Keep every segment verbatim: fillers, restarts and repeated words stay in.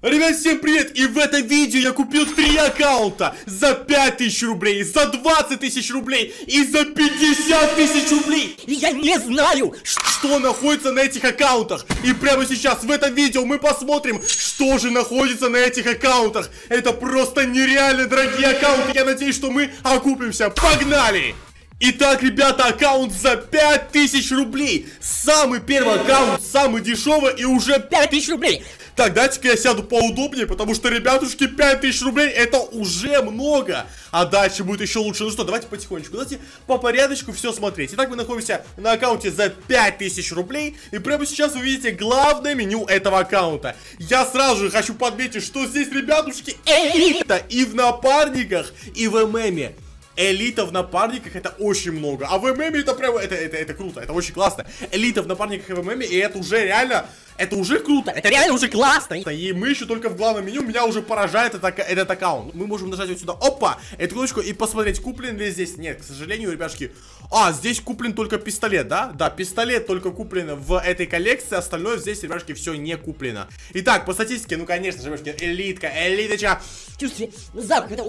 Ребят, всем привет! И в этом видео я купил три аккаунта за пять тысяч рублей, за двадцать тысяч рублей и за пятьдесят тысяч рублей. И я не знаю, что находится на этих аккаунтах. И прямо сейчас в этом видео мы посмотрим, что же находится на этих аккаунтах. Это просто нереально дорогие аккаунты. Я надеюсь, что мы окупимся. Погнали! Итак, ребята, аккаунт за пять тысяч рублей. Самый первый аккаунт, самый дешевый и уже пять тысяч рублей. Так, дайте-ка я сяду поудобнее, потому что, ребятушки, пять тысяч рублей это уже много. А дальше будет еще лучше. Ну что, давайте потихонечку, давайте по порядочку все смотреть. Итак, мы находимся на аккаунте за пять тысяч рублей. И прямо сейчас вы видите главное меню этого аккаунта. Я сразу же хочу подметить, что здесь, ребятушки, элита и в напарниках, и в ММе. Элита в напарниках это очень много. А в ММе это прям, это, это, это круто, это очень классно. Элита в напарниках и в ММе, и это уже реально, это уже круто, это реально уже классно. И мы еще только в главном меню, меня уже поражает этот, этот аккаунт. Мы можем нажать вот сюда, опа, эту кнопочку и посмотреть, куплен ли здесь. Нет, к сожалению, ребяшки. А, здесь куплен только пистолет, да? Да, пистолет только куплен в этой коллекции, остальное здесь, ребяшки, все не куплено. Итак, по статистике, ну конечно же, ребяшки, элитка, элиточка. Чувствуете, запах, это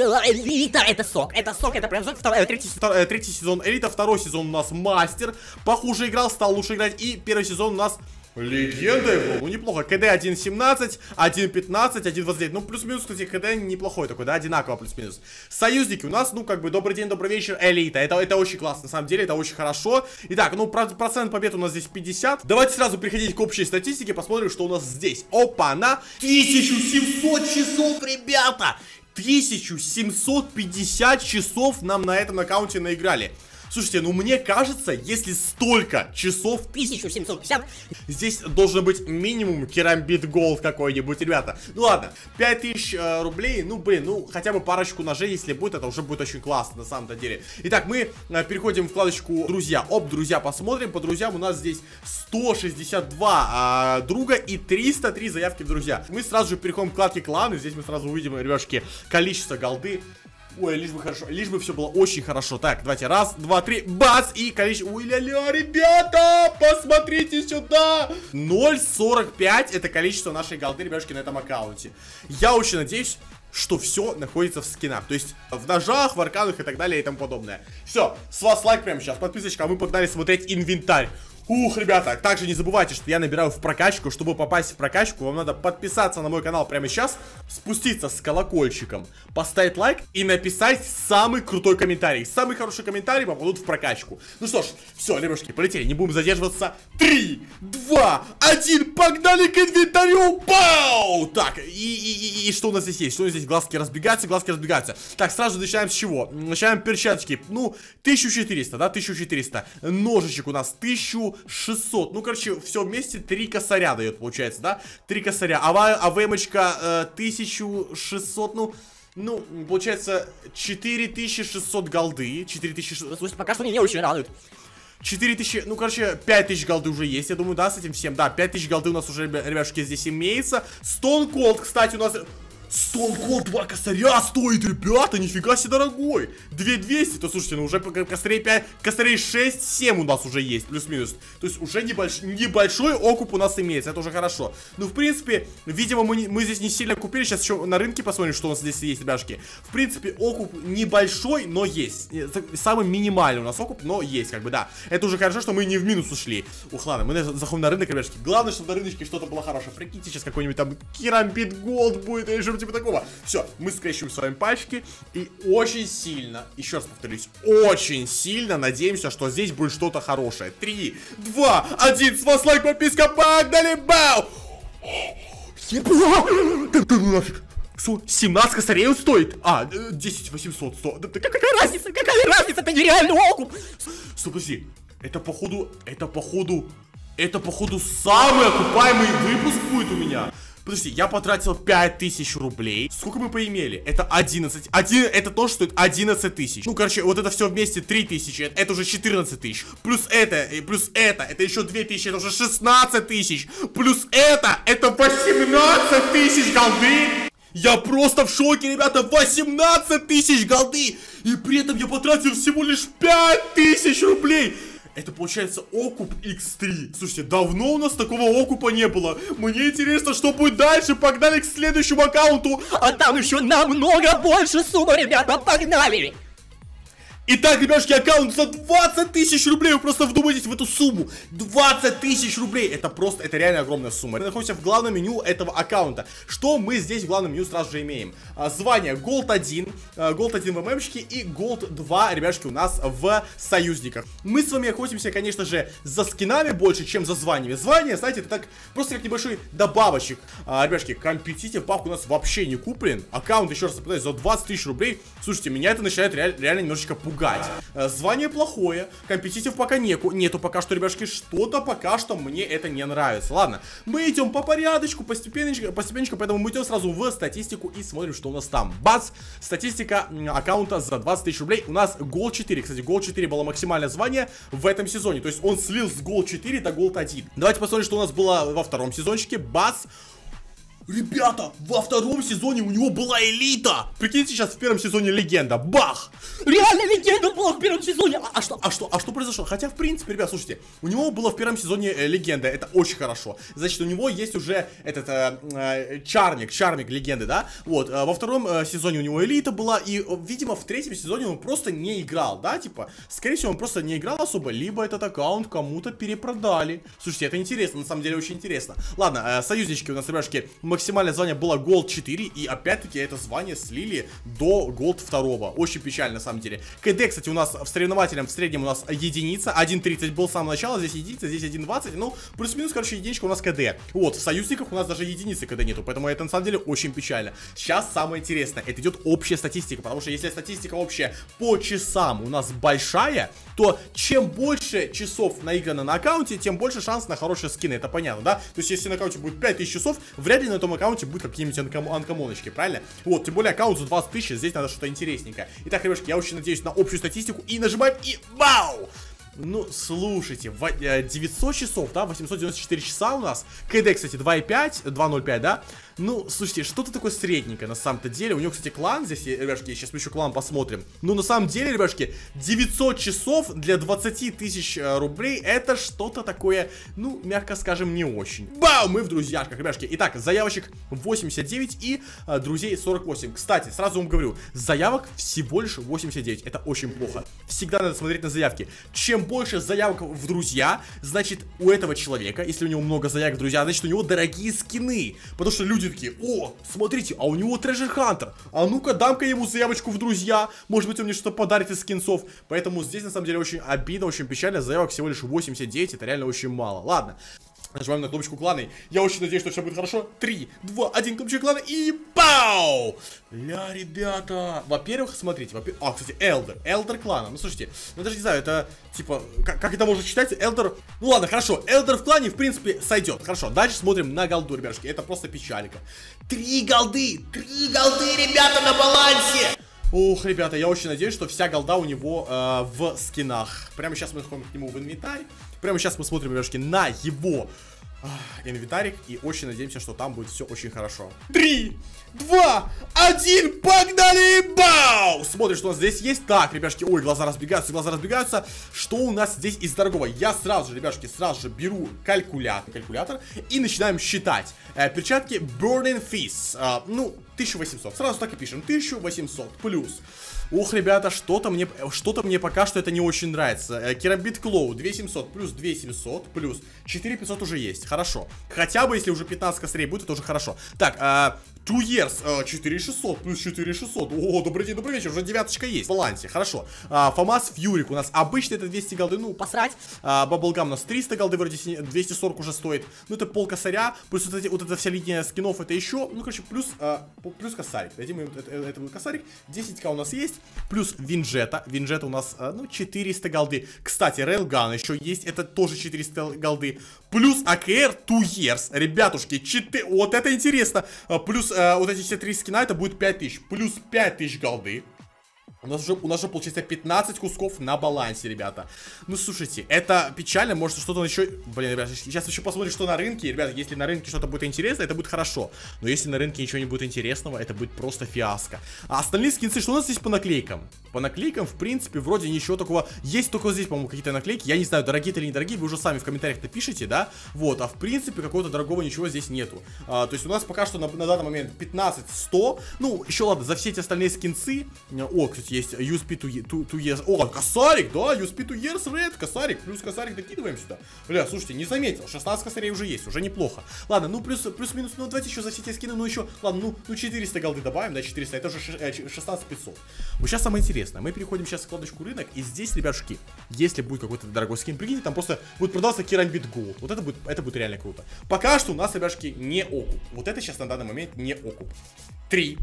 элита, это сок, это сок, это прям сок. Второй, третий, второй, третий сезон элита, второй сезон у нас мастер. Похуже играл, стал лучше играть. И первый сезон у нас легенда его. Ну неплохо. КД один семнадцать, один пятнадцать, один двадцать девять. Ну плюс-минус, кстати, КД неплохой такой, да, одинаково плюс-минус. Союзники у нас, ну как бы, добрый день, добрый вечер, элита. Это, это очень классно, на самом деле, это очень хорошо. Итак, ну процент побед у нас здесь пятьдесят. Давайте сразу переходить к общей статистике, посмотрим, что у нас здесь. Опа, на тысяча семьсот часов, ребята! тысяча семьсот пятьдесят часов нам на этом аккаунте наиграли. Слушайте, ну мне кажется, если столько часов, тысяча семьсот пятьдесят, здесь должен быть минимум керамбит голд какой-нибудь, ребята. Ну ладно, пять тысяч э, рублей, ну блин, ну хотя бы парочку ножей, если будет, это уже будет очень классно, на самом-то деле. Итак, мы э, переходим в вкладочку друзья. Оп, друзья, посмотрим. По друзьям у нас здесь сто шестьдесят два э, друга и триста три заявки в друзья. Мы сразу же переходим к вкладке кланы. Здесь мы сразу увидим, ребяшки, количество голды. Ой, лишь бы хорошо, лишь бы все было очень хорошо. Так, давайте, раз, два, три, бац, и количество. Ой, ля-ля, ребята, посмотрите сюда. ноль сорок пять это количество нашей голды, ребятушки, на этом аккаунте. Я очень надеюсь, что все находится в скинах. То есть в ножах, в арканах и так далее и тому подобное. Все, с вас лайк прямо сейчас, подписочка, а мы погнали смотреть инвентарь. Ух, ребята, также не забывайте, что я набираю в прокачку. Чтобы попасть в прокачку, вам надо подписаться на мой канал прямо сейчас, спуститься с колокольчиком, поставить лайк и написать самый крутой комментарий. Самый хороший комментарий попадут в прокачку. Ну что ж, все, ребятушки, полетели, не будем задерживаться. Три, два, один, погнали к инвентарю. Пау! Так, и, и, и, и что у нас здесь есть? Что у нас здесь? Глазки разбегаются, глазки разбегаются. Так, сразу начинаем с чего? Начинаем перчаточки. Ну, тысяча четыреста, да, тысяча четыреста. Ножичек у нас тысяча шестьсот. Ну, короче, все вместе три косаря дает, получается, да? Три косаря. А, а ВМочка э, тысяча шестьсот, ну... Ну, получается, четыре тысячи шестьсот голды. четыре тысячи шестьсот. Слушай, пока что меня очень радует. четыре тысячи, ну, короче, пять тысяч голды уже есть, я думаю, да, с этим всем. Да, пять тысяч голды у нас уже, ребятушки, здесь имеется. Stone Cold, кстати, у нас... Stone Cold два косаря стоит, ребята, нифига себе дорогой. две тысячи двести, то слушайте, ну уже косарей пять, косарей шесть семь у нас уже есть, плюс-минус. То есть уже небольш, небольшой окуп у нас имеется, это уже хорошо. Ну, в принципе, видимо, мы, мы здесь не сильно купили. Сейчас еще на рынке посмотрим, что у нас здесь есть, ребяшки. В принципе, окуп небольшой, но есть. Самый минимальный у нас окуп, но есть, как бы, да. Это уже хорошо, что мы не в минус ушли. Ух, ладно, мы заходим на рынок, ребяшки. Главное, чтобы на рыночке что-то было хорошее. Прикиньте, сейчас какой-нибудь там керамбит голд будет, или что-то типа такого. Все, мы скрещиваем с вами пальчики и очень сильно, еще раз повторюсь, очень сильно надеемся, что здесь будет что-то хорошее. Три, два, один, с вас лайк, подписка, погнали, бау! Да ну нафиг! семнадцать косарей он стоит? А, десять восемьсот, сто. Да, да, какая разница, какая разница, это нереальный окуп! Стоп, подожди, это походу, это походу, это походу самый окупаемый выпуск будет у меня. Подожди, я потратил пять тысяч рублей. Сколько мы поимели? Это одиннадцать. Один, это тоже стоит одиннадцать тысяч. Ну, короче, вот это все вместе три тысячи. Это, это уже четырнадцать тысяч. Плюс это, и плюс это, это еще две тысячи. Это уже шестнадцать тысяч. Плюс это, это восемнадцать тысяч голды. Я просто в шоке, ребята. восемнадцать тысяч голды. И при этом я потратил всего лишь пять тысяч рублей. Это получается окуп икс три. Слушайте, давно у нас такого окупа не было. Мне интересно, что будет дальше. Погнали к следующему аккаунту. А там еще намного больше сумма, ребята, погнали! Итак, ребяшки, аккаунт за двадцать тысяч рублей. Вы просто вдумайтесь в эту сумму. двадцать тысяч рублей. Это просто, это реально огромная сумма. Мы находимся в главном меню этого аккаунта. Что мы здесь в главном меню сразу же имеем? А, звание голд один, а, голд один в ММщике и голд два, ребяшки, у нас в союзниках. Мы с вами охотимся, конечно же, за скинами больше, чем за званиями. Звание, знаете, это так, просто как небольшой добавочек. А, ребяшки, компетитив пак у нас вообще не куплен. Аккаунт, еще раз повторяю, за двадцать тысяч рублей. Слушайте, меня это начинает реаль, реально немножечко пугать. Звание плохое, компетитив пока неку, нету пока что, ребяшки, что-то пока что мне это не нравится. Ладно, мы идем по порядочку, постепенничко, постепенничко, поэтому мы идем сразу в статистику и смотрим, что у нас там. Бац! Статистика аккаунта за двадцать тысяч рублей. У нас голд четыре. Кстати, голд четыре было максимальное звание в этом сезоне. То есть он слил с голд четыре до голд один. Давайте посмотрим, что у нас было во втором сезончике. Бац! Ребята, во втором сезоне у него была элита. Прикиньте, сейчас в первом сезоне легенда. Бах! Реально легенда была в первом сезоне. А, а что, а что, а что произошло? Хотя, в принципе, ребят, слушайте, у него было в первом сезоне э, легенда. Это очень хорошо. Значит, у него есть уже этот э, э, чармик, чармик легенды, да? Вот, э, во втором э, сезоне у него элита была. И, э, видимо, в третьем сезоне он просто не играл, да? Типа, скорее всего, он просто не играл особо. Либо этот аккаунт кому-то перепродали. Слушайте, это интересно, на самом деле очень интересно. Ладно, э, союзнички у нас, ребяшки, максимальное звание было голд четыре, и опять-таки это звание слили до голд два. Очень печально, на самом деле. КД, кстати, у нас в соревновательном в среднем у нас единица, один тридцать был с самого начала, здесь единица, здесь один двадцать, ну, плюс-минус, короче, единичка у нас КД. Вот, в союзниках у нас даже единицы КД нету, поэтому это, на самом деле, очень печально. Сейчас самое интересное, это идет общая статистика, потому что если статистика общая по часам у нас большая, то чем больше часов наиграно на аккаунте, тем больше шанс на хорошие скины, это понятно, да? То есть, если на аккаунте будет пять тысяч часов, вряд ли на этом аккаунте будет какие-нибудь анком анкомоночки, правильно? Вот, тем более аккаунт за двадцать тысяч, здесь надо что-то интересненькое. Итак, ребятки, я очень надеюсь на общую статистику и нажимаем, и вау! Ну, слушайте, девятьсот часов, да, восемьсот девяносто четыре часа у нас. КД, кстати, два и пять, два ноль пять, да. Ну, слушайте, что-то такое средненькое на самом-то деле. У него, кстати, клан здесь, ребяшки, сейчас мы еще клан посмотрим. Ну, на самом деле, ребяшки, девятьсот часов для двадцати тысяч рублей, это что-то такое, ну, мягко скажем, не очень. Бау, мы в друзьяшках, ребяшки. Итак, заявочек восемьдесят девять и а, друзей сорок восемь. Кстати, сразу вам говорю, заявок всего лишь восемьдесят девять. Это очень плохо. Всегда надо смотреть на заявки. Чем больше заявок в друзья, значит, у этого человека, если у него много заявок в друзья, значит, у него дорогие скины. Потому что люди такие: о, смотрите, а у него Treasure Hunter. А ну-ка, дам-ка ему заявочку в друзья. Может быть, он мне что-то подарит из скинцов. Поэтому здесь, на самом деле, очень обидно, очень печально. Заявок всего лишь восемьдесят девять, это реально очень мало. Ладно. Нажимаем на кнопочку клана. Я очень надеюсь, что все будет хорошо. три, два, один, кнопочка клана и пау! Ля, ребята. Во-первых, смотрите. Во а, кстати, Элдер. Элдер клана. Ну, слушайте, ну, даже не знаю, это, типа, как, как это можно читать? Элдер. Ну, ладно, хорошо. Элдер в клане, в принципе, сойдет. Хорошо, дальше смотрим на голду, ребятушки. Это просто печалька. Три голды! Три голды, ребята, на балансе! Ох, ребята, я очень надеюсь, что вся голда у него э, в скинах. Прямо сейчас мы заходим к нему в инвентарь. Прямо сейчас мы смотрим, ребятушки, на его э, инвентарик. И очень надеемся, что там будет все очень хорошо. Три, два, один, погнали! Бау! Смотрим, что у нас здесь есть. Так, ребятушки, ой, глаза разбегаются, глаза разбегаются. Что у нас здесь из дорогого? Я сразу же, ребятушки, сразу же беру калькулятор, калькулятор и начинаем считать. Э, перчатки Burning Fist. Э, ну, тысяча восемьсот. Сразу так и пишем. тысяча восемьсот плюс. Ох, ребята, что-то мне, что-то мне пока что это не очень нравится. Керамбит Клоу две тысячи семьсот плюс две тысячи семьсот плюс четыре тысячи пятьсот уже есть. Хорошо. Хотя бы, если уже пятнадцать косарей будет, это уже хорошо. Так, а... Two Years, uh, четыре тысячи шестьсот плюс четыре тысячи шестьсот. О, добрый день, добрый вечер, уже девяточка есть в балансе, хорошо. uh, Фомас Фьюрик у нас обычно это двести голды, ну, посрать. uh, Баблгам у нас триста голды, вроде двести сорок уже стоит. Ну, это пол косаря, плюс вот, эти, вот эта вся линия скинов, это еще, ну, короче, плюс, uh, плюс косарик. Дадим им это, это будет косарик, десять ка у нас есть, плюс Винджета, Винджета у нас, uh, ну, четыреста голды. Кстати, Рейлган еще есть, это тоже четыреста голды. Плюс АКР Two Years, ребятушки, четыре, вот это интересно. uh, Плюс uh, вот эти все три скина, это будет пять тысяч. Плюс пять тысяч голды. У нас, уже, у нас уже получается пятнадцать кусков на балансе, ребята. Ну, слушайте, это печально, может что-то еще... Блин, ребята, сейчас еще посмотрим, что на рынке. Ребята, если на рынке что-то будет интересно, это будет хорошо. Но если на рынке ничего не будет интересного, это будет просто фиаско. А остальные скинцы, что у нас здесь по наклейкам? По наклейкам, в принципе, вроде ничего такого... Есть только здесь, по-моему, какие-то наклейки. Я не знаю, дорогие или недорогие, вы уже сами в комментариях напишите, да? Вот, а в принципе, какого-то дорогого ничего здесь нету. А, то есть у нас пока что на, на данный момент пятнадцать сто. Ну, еще ладно, за все эти остальные скинцы... О, кстати, есть ю эс пи two years. О, косарик, да, ю эс пи two years red, косарик, плюс косарик докидываем сюда. Бля, слушайте, не заметил, шестнадцать косарей уже есть, уже неплохо. Ладно, ну плюс, плюс-минус, ну давайте еще за все эти скины, ну еще, ладно, ну, ну четыреста голды добавим, да, четыреста, это уже шестнадцать пятьсот. Вот сейчас самое интересное, мы переходим сейчас в вкладочку рынок, и здесь, ребятушки, если будет какой-то дорогой скин, прикиньте, там просто будет продаваться керамбит голд, вот это будет, это будет реально круто. Пока что у нас, ребятушки, не окуп, вот это сейчас на данный момент не окуп. Три,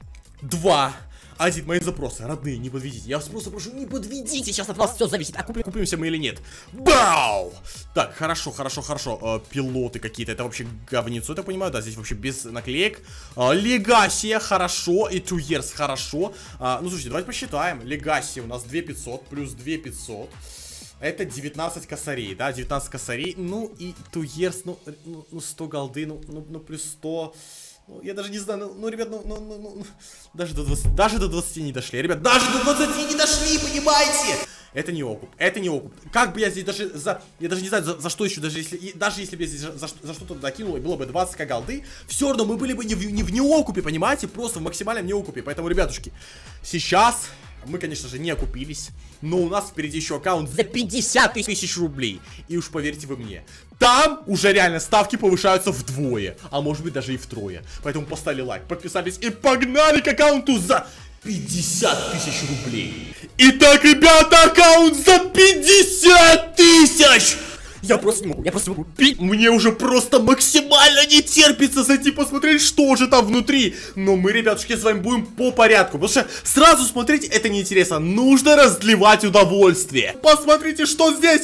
два, один, мои запросы, родные, не подведите. Я вас просто прошу, не подведите. Сейчас от вас все зависит. А купим, купимся мы или нет. Бау! Так, хорошо, хорошо, хорошо. Э, пилоты какие-то, это вообще говнецо, я понимаю, да, здесь вообще без наклеек. Э, Легасия, хорошо, и two years, хорошо. Э, ну, слушайте, давайте посчитаем. Легасия у нас две тысячи пятьсот плюс две тысячи пятьсот. Это девятнадцать косарей, да, девятнадцать косарей. Ну, и two years, ну, ну сто голды, ну, ну, ну плюс сто... Ну, я даже не знаю, ну, ну ребят, ну, ну, ну, ну, даже до двадцати, даже до двадцати не дошли, ребят, даже до двадцати не дошли, понимаете? Это не окуп, это не окуп. Как бы я здесь даже за, я даже не знаю, за, за что еще, даже если, и, даже если бы я здесь за, за что-то докинул, и было бы двадцать ка голды, все равно мы были бы не в, не в неокупе, понимаете, просто в максимальном неокупе. Поэтому, ребятушки, сейчас мы, конечно же, не окупились, но у нас впереди еще аккаунт за пятьдесят тысяч рублей. И уж поверьте вы мне, там уже реально ставки повышаются вдвое, а может быть даже и втрое. Поэтому поставили лайк, подписались и погнали к аккаунту за пятьдесят тысяч рублей. Итак, ребята, аккаунт за пятьдесят тысяч! Я просто не могу, я просто не могу. Мне уже просто максимально не терпится зайти посмотреть, что же там внутри. Но мы, ребятушки, с вами будем по порядку, потому что сразу смотреть это неинтересно. Нужно разливать удовольствие. Посмотрите, что здесь.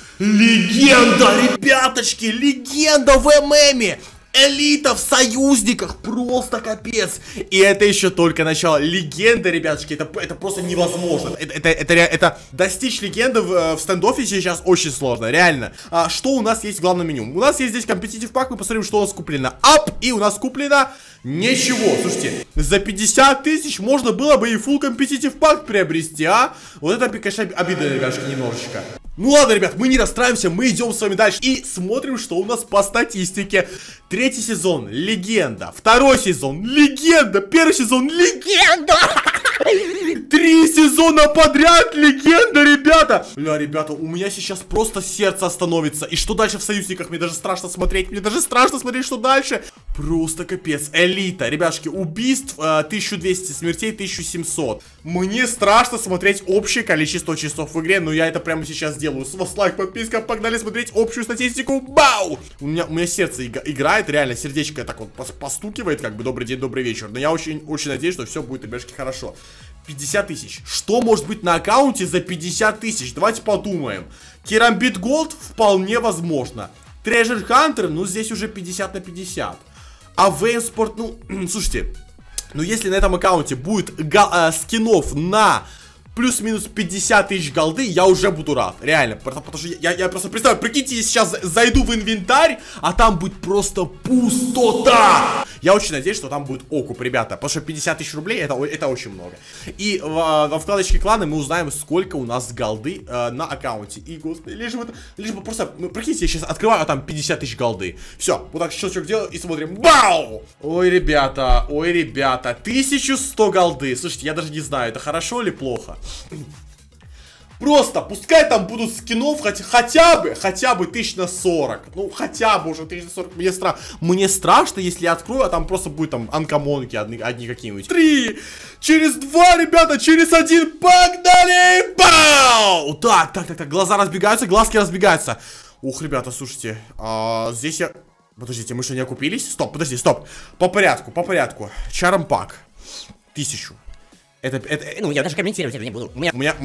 Легенда, ребяточки, легенда в ММе. Элита в союзниках, просто капец. И это еще только начало. Легенда, ребятушки, это, это просто невозможно. Это, это, это, это достичь легенды в, в стендоффе сейчас очень сложно, реально. А, что у нас есть в главном меню? У нас есть здесь компетитив пак, мы посмотрим, что у нас куплено. Ап, и у нас куплено ничего. Слушайте, за пятьдесят тысяч можно было бы и full компетитив пак приобрести, а? Вот это, конечно, обидно, ребятушки, немножечко. Ну ладно, ребят, мы не расстраиваемся, мы идем с вами дальше и смотрим, что у нас по статистике. Третий сезон, легенда. Второй сезон, легенда. Первый сезон, легенда. Три сезона подряд, легенда, ребята. Бля, ребята, у меня сейчас просто сердце остановится. И что дальше в союзниках? Мне даже страшно смотреть. Мне даже страшно смотреть, что дальше. Просто капец. Элита, ребяшки, убийств э, тысяча двести, смертей тысяча семьсот. Мне страшно смотреть общее количество часов в игре, но я это прямо сейчас делаю. С вас лайк, подписка, погнали смотреть общую статистику. Бау! У меня, у меня сердце играет, реально, сердечко так вот постукивает, как бы добрый день, добрый вечер. Но я очень, очень надеюсь, что все будет, ребяшки, хорошо. пятьдесят тысяч. Что может быть на аккаунте за пятьдесят тысяч? Давайте подумаем. Керамбит Голд вполне возможно. Treasure Hunter, ну здесь уже пятьдесят на пятьдесят. А Вейнспорт, ну, слушайте, ну если на этом аккаунте будет э, скинов на плюс-минус пятьдесят тысяч голды, я уже буду рад. Реально, потому, потому что я, я просто представляю, прикиньте, я сейчас зайду в инвентарь, а там будет просто пустота. Я очень надеюсь, что там будет окуп, ребята, потому что пятьдесят тысяч рублей это, это очень много. И в, во вкладочке клана мы узнаем, сколько у нас голды э, на аккаунте. И, господи, лишь бы, лишь бы просто, ну, прикиньте, я сейчас открываю, а там пятьдесят тысяч голды. Все, вот так щелчок делаю и смотрим. Бау! Ой, ребята, ой, ребята, тысяча сто голды. Слушайте, я даже не знаю, это хорошо или плохо. Просто, пускай там будут скинов хотя, хотя бы, хотя бы тысяч на сорок. Ну, хотя бы уже тысяч на сорок. Мне, стра... Мне страшно, если я открою, а там просто будет там анкомонки одни, одни какие-нибудь. Три, через два, ребята, через один, погнали! Бау! Так, так, так, так, глаза разбегаются, глазки разбегаются. Ух, ребята, слушайте, а, здесь я... Подождите, мы что, не окупились? Стоп, подожди, стоп. По порядку, по порядку. Чармпак. Тысячу. Это, это... Ну, я даже комментировать это не буду. У меня... У меня, у меня...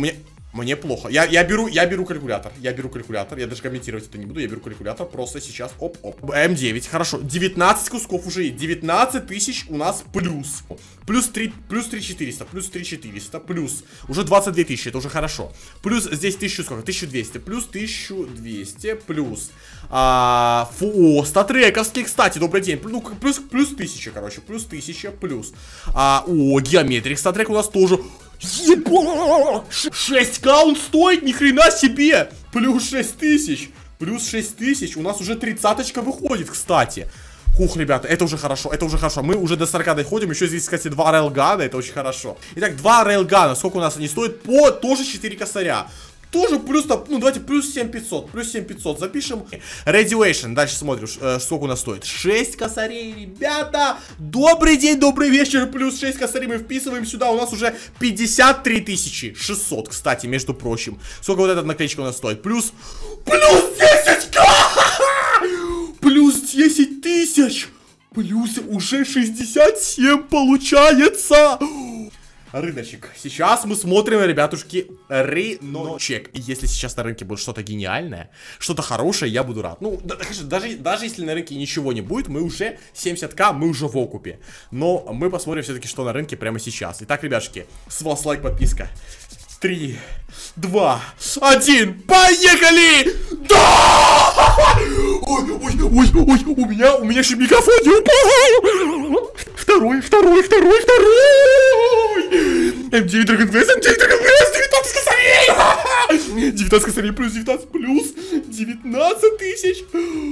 Мне плохо. Я, я, беру, я беру калькулятор. Я беру калькулятор. Я даже комментировать это не буду. Я беру калькулятор. Просто сейчас. Оп-оп. эм девять. Хорошо. девятнадцать кусков уже есть. девятнадцать тысяч у нас плюс. Плюс три, плюс три четыреста. Плюс три четыреста. Плюс. Уже двадцать две тысячи. Это уже хорошо. Плюс здесь тысячу сколько? тысяча двести. Плюс тысяча двести. Плюс. А, фу, о, статрековский, кстати. Добрый день. Ну, плюс, плюс тысяча, короче. Плюс тысяча. Плюс. А, о, геометрик. Статрек у нас тоже. Ебать! шесть ка он стоит, ни хрена себе! Плюс шесть тысяч. Плюс шесть тысяч. У нас уже тридцаточка выходит, кстати. Ух, ребята, это уже хорошо, это уже хорошо. Мы уже до сорока доходим. Еще здесь, кстати, два рейлгана. Это очень хорошо. Итак, два рейлгана. Сколько у нас они стоят? По тоже четыре косаря. Тоже плюс, ну давайте плюс семь тысяч пятьсот, плюс семь тысяч пятьсот запишем. Radiation, дальше смотрим, э, сколько у нас стоит. шесть косарей, ребята. Добрый день, добрый вечер, плюс шесть косарей мы вписываем сюда. У нас уже пятьдесят три тысячи шестьсот, кстати, между прочим. Сколько вот эта наклеечка у нас стоит? Плюс, плюс десять ка! Плюс десять тысяч! Плюс уже шестьдесят семь получается! Рыночек. Сейчас мы смотрим, ребятушки, рыночек. И если сейчас на рынке будет что-то гениальное, что-то хорошее, я буду рад. Ну, даже, даже если на рынке ничего не будет, мы уже семьдесят ка, мы уже в окупе. Но мы посмотрим все-таки, что на рынке прямо сейчас. Итак, ребятушки, с вас лайк, подписка. Три, два, один, поехали! Да! Ой, ой, ой, ой, у меня, у меня еще микрофон не упал! Второй, второй, второй, второй! эм девять Dragon Glass, эм девять Dragon Glass, девятнадцать косарей! девятнадцать косарей плюс девятнадцать плюс девятнадцать тысяч!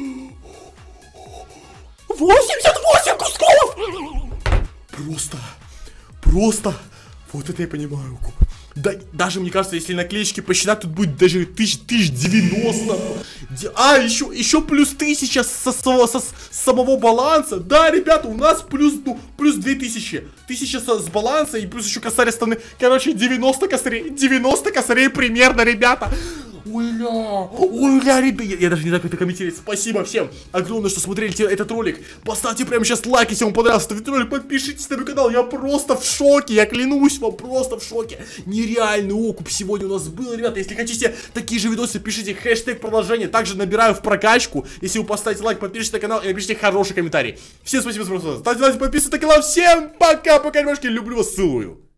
восемьдесят восемь кусков! Просто, просто, вот это я понимаю. Да, даже, мне кажется, если наклеечки посчитать, тут будет даже тысяч, тысяч девяносто. А, еще, еще плюс тысяча со, со, со, с самого баланса. Да, ребята, у нас плюс, ну, плюс две тысячи. Тысяча со, с баланса и плюс еще косарь остальные. Короче, девяносто косарей. девяносто косарей примерно, ребята. Уля, уля, ребята, я, я даже не знаю, как это комментировать. Спасибо всем огромное, что смотрели этот ролик. Поставьте прямо сейчас лайк, если вам понравился этот ролик. Подпишитесь на мой канал, я просто в шоке. Я клянусь вам, просто в шоке. Нереальный окуп сегодня у нас был, ребята. Если хотите такие же видосы, пишите хэштег продолжение. Также набираю в прокачку. Если вы поставите лайк, подпишитесь на канал и напишите хороший комментарий. Всем спасибо за просмотр. Ставьте лайк, подписывайтесь на канал. Всем пока, пока, ребятки. Люблю вас, целую.